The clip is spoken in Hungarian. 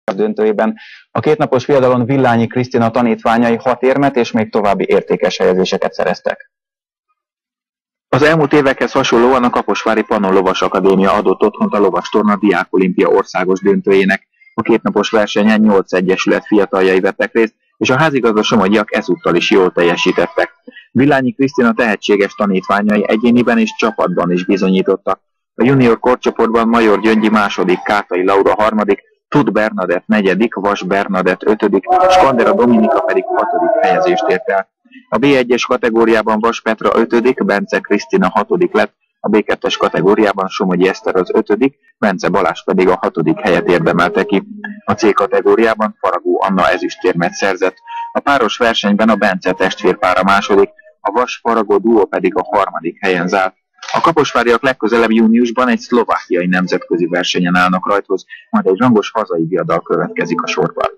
döntőjében. A kétnapos viadalon Villányi Krisztina tanítványai 6 érmet és még további értékes helyezéseket szereztek. Az elmúlt évekhez hasonlóan a Kaposvári Pannon Lovas Akadémia adott otthont a lovastorna Diákolimpia országos döntőjének. A kétnapos versenyen 8 egyesület fiataljai vettek részt, és a házigazda somogyiak ezúttal is jól teljesítettek. Villányi Krisztina tehetséges tanítványai egyéniben és csapatban is bizonyítottak. A junior korcsoportban Major Gyöngyi második, Kátai Laura harmadik, Tud Bernadett negyedik, Vas Bernadett ötödik, Skandera Dominika pedig 6. helyezést ért el. A B1-es kategóriában Vas Petra 5., Bence Krisztina 6. lett, a B2-es kategóriában Somogyi Eszter az 5., Bence Balázs pedig a 6. helyet érdemelte ki. A C kategóriában Faragó Anna ezüstérmet szerzett. A páros versenyben a Bence testvérpár a második, a Vas Faragó duó pedig a 3. helyen zárt. A kaposváriak legközelebb júniusban egy szlovákiai nemzetközi versenyen állnak rajthoz, majd egy rangos hazai viadal következik a sorban.